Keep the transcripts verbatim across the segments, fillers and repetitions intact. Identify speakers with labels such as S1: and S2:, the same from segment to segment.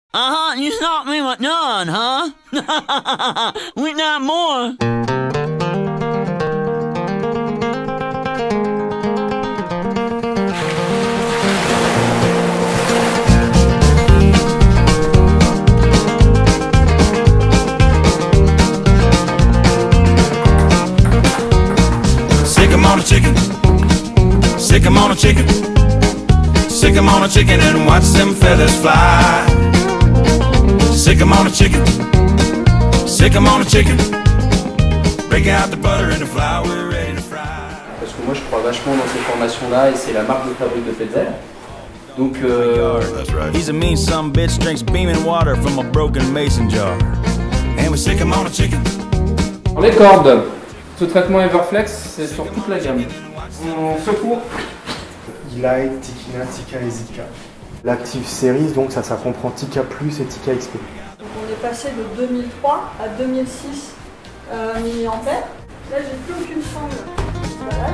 S1: Uh-huh, you stopped me with none, huh? We not more.
S2: Sick 'em on a chicken, sick 'em on a chicken, sick 'em on a chicken and watch them feathers fly. Sick 'em on a chicken, sick 'em on a chicken, break out the butter and the flour, we're ready to fry.
S3: Parce que moi je crois vachement dans ces formations-là et c'est la marque de fabrique de Fetzer. Donc euh...
S2: He's a mean some bitch, drinks beaming water from a broken mason jar. And we sick 'em on a chicken.
S3: Les cordes. Ce traitement Everflex, c'est sur toute la gamme. On secours.
S4: Delight, Tikina, Tika et Zika. L'Active Series, donc ça, ça comprend Tika Plus et Tika X P.
S5: Donc on est passé de deux mille trois à deux mille six euh, milliampères. Là, j'ai plus aucune sangle. Voilà.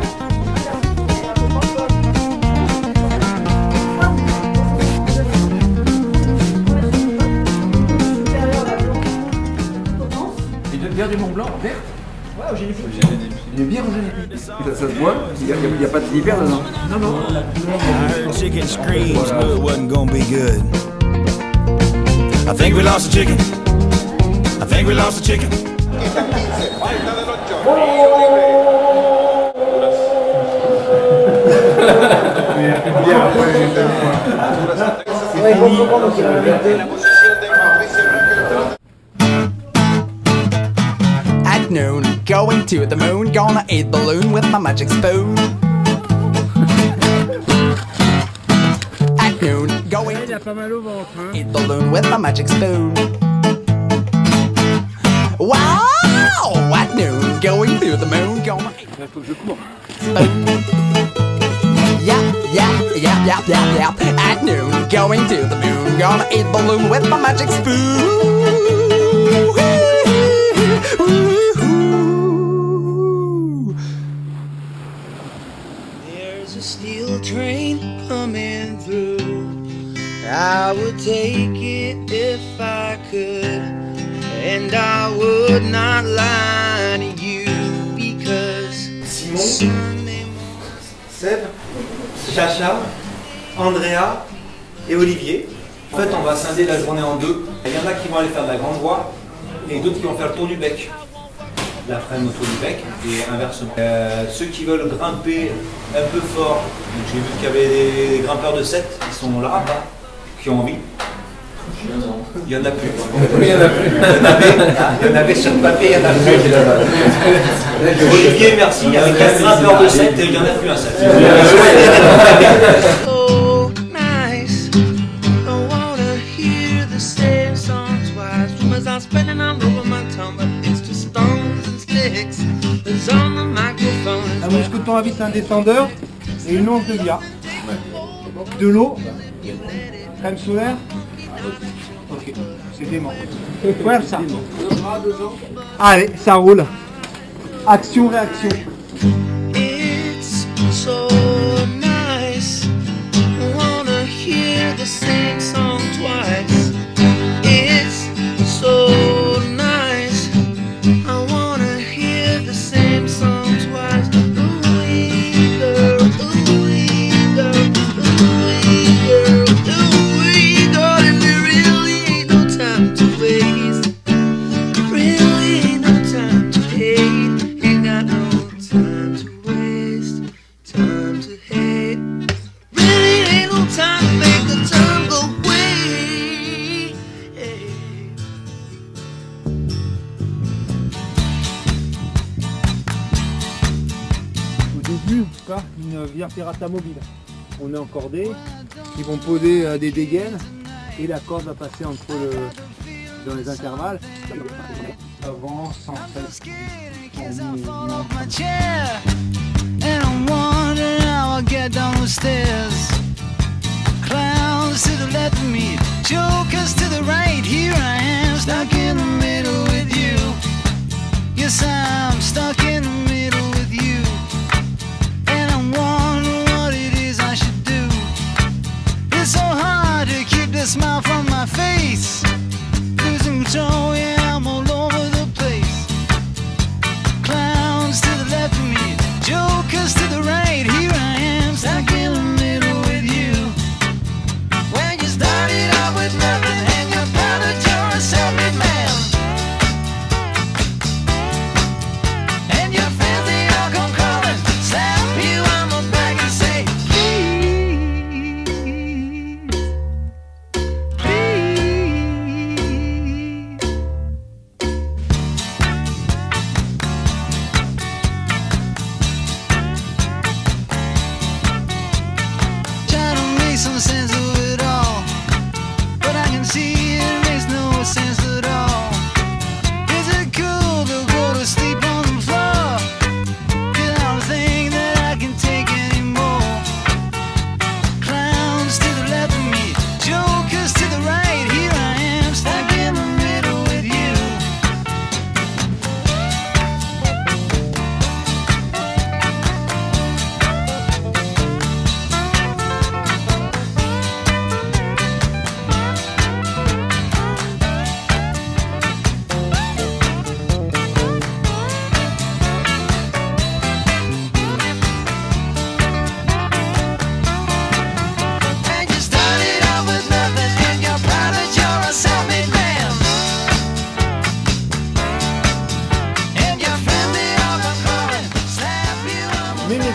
S6: Et de bière du Mont Blanc en vert. Ouais, au génétique. Une bière au génétique. Ça, ça se boit, il n'y a, a, a pas de l'hiver dedans. Non, non.
S2: I heard chicken screams, knew it wasn't gonna be good. I think we lost a chicken. I think we lost a chicken.
S7: At noon, going to the moon, gonna eat balloon with my magic spoon. At noon, going to eat balloon with my magic spoon. Wow! At noon, going to the moon, gonna eat spoon. Yeah, yeah, yeah, yeah, yeah, yeah. At noon, going to the moon, gonna eat balloon with my magic spoon.
S8: There's a steel train coming through. I would take it if I could, and I would not lie to you because
S9: Simon, Seb, Chacha, Andrea et Olivier. En fait, on va scinder la journée en deux. Il y en a qui vont aller faire de la grande voie et d'autres qui vont faire le tour du bec. L'après-midi autour du bec et inversement. Euh, ceux qui veulent grimper un peu fort, j'ai vu qu'il y avait des, des grimpeurs de sept qui sont là, là, qui ont envie. Il y en a plus. Il y en a plus. Il y en avait, il y en avait sur le papier, il y en a plus. Olivier, merci. Il y avait quatre grimpeurs de sept et il n'y en a plus un sept.
S8: so nice. I wanna hear the same song twice. Rumors are spreading all over my tongue, but it's just stones and sticks that's on the microphone.
S6: Un mousqueton à vis, un descendeur et une once de bière. De l'eau, crème solaire. Ok, c'est dément. Ouais, ça. Allez, ça roule. Action, réaction.
S8: It's so nice. I wanna hear the same song twice. It's so nice. I wanna hear the same song twice. Ooh-wee girl, ooh-wee girl, ooh-wee girl, ooh-wee girl, and there really ain't no time to waste. Really ain't no time to hate. Ain't got no time to waste. Time to hate. Really ain't no time to make the time go away.
S6: Au début, pas une bière pirata mobile. On est encordé, ils vont poser euh, des dégaines et la corde va passer entre le dans les intervalles. Avant, sans cesse.
S7: my chair, and I'm wondering how I'll get down the stairs. Clowns to the left of me, jokers to the right. Here I am, stuck in the middle with you. Yes, I'm stuck in the middle with you. And I'm wondering what it is I should do. It's so hard to keep the smile from my face.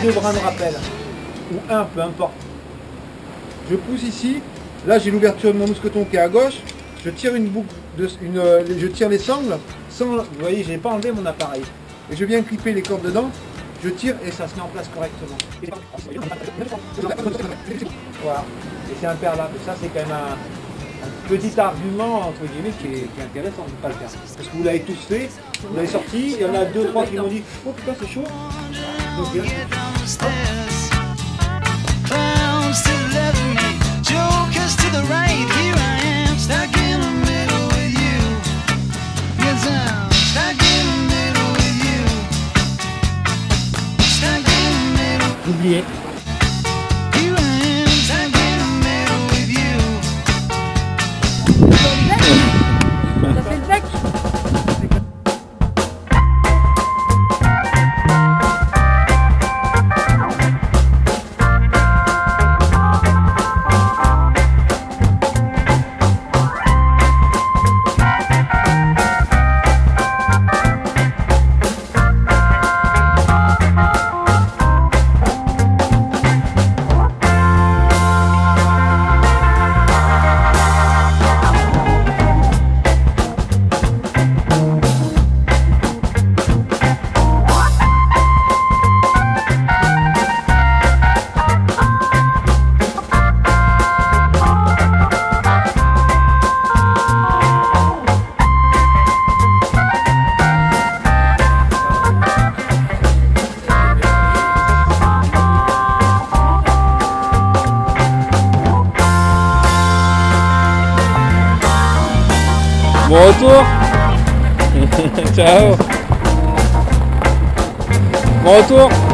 S6: deux bras de rappel, ou un, peu importe. Je pousse ici, là j'ai l'ouverture de mon mousqueton qui est à gauche, je tire une boucle, de, une, euh, je tire les sangles, sans, vous voyez, je n'ai pas enlevé mon appareil. Et je viens clipper les cordes dedans, je tire et ça se met en place correctement. Voilà, et c'est imperlable. Ça c'est quand même un, un petit argument entre guillemets qui est, qui est intéressant de ne pas le faire. Parce que vous l'avez tous fait, vous l'avez sorti, il y en a deux, trois qui m'ont dit oh putain c'est chaud. Donc, bien.
S7: Clowns to the left of me, jokers to the right. Here I am, stuck in the middle with you. Yes, I'm stuck in the middle with you. Stuck in the middle.
S6: Oubliez.
S7: Here I am, stuck in the middle with you.
S5: Ça fait le bec.
S3: Bon retour. Ciao. Bon retour.